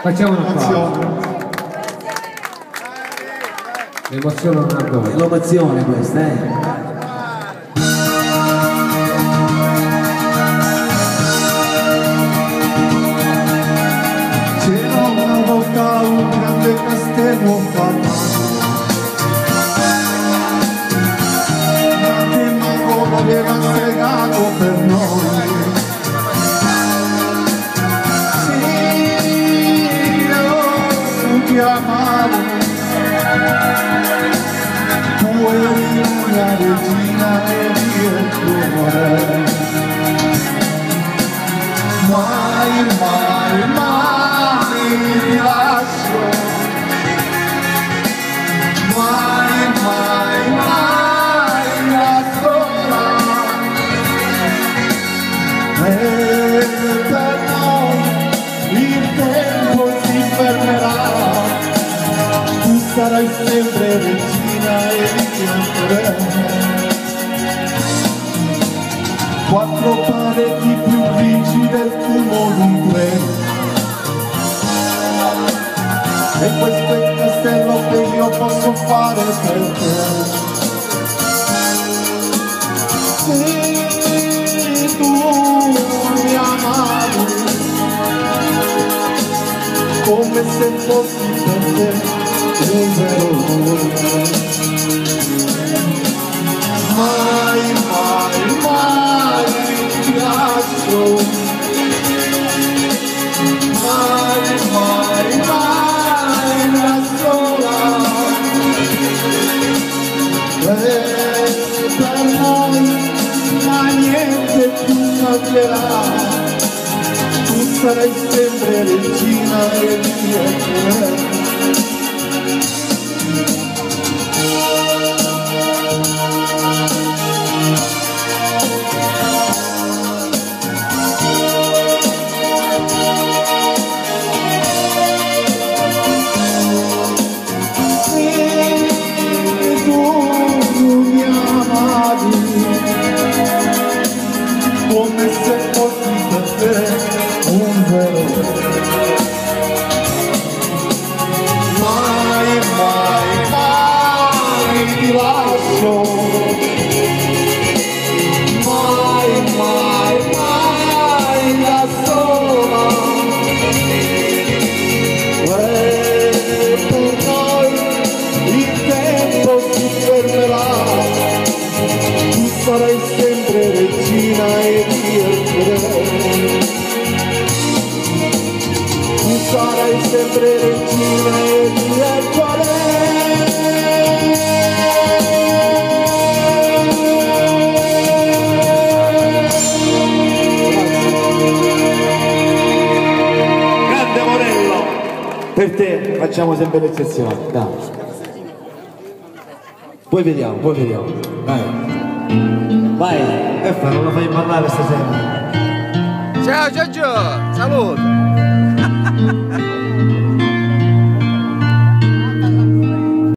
Facciamo una pausa. L'emozione non ha dove. L'emozione questa, C'era una volta un grande castello fatto, ma che mago l'aveva spiegato per noi. Sì, io ti amavo, tu eri la mia regina e io il tuo re. Mai, mai, mai ti lascio, mai, mai, mai da sola. E per noi il tempo si fermerà, tu sarai sempre regina e io. Quattro pareti più grigi del fumo d'un treno, e questo è il castello che io posso fare per te. Se tu mi amavi come se fossi per te un vero amore, mai, mai, mai ti lascio, mai, mai, mai da sola. E per noi ma niente più cambierà, tu sarai sempre regina e io come se fossi per te un vero. Mai, mai, mai ti lascio, mai, mai, mai da sola. E per noi il tempo si fermerà, tu sarai sempre regina e io il re. Tu sarai sempre regina e io il tuo re. Grande Morello, per te facciamo sempre l'eccezione, dai. Poi vediamo, vai. Vai, non la fai parlare stasera. Ciao Giorgio, saluto.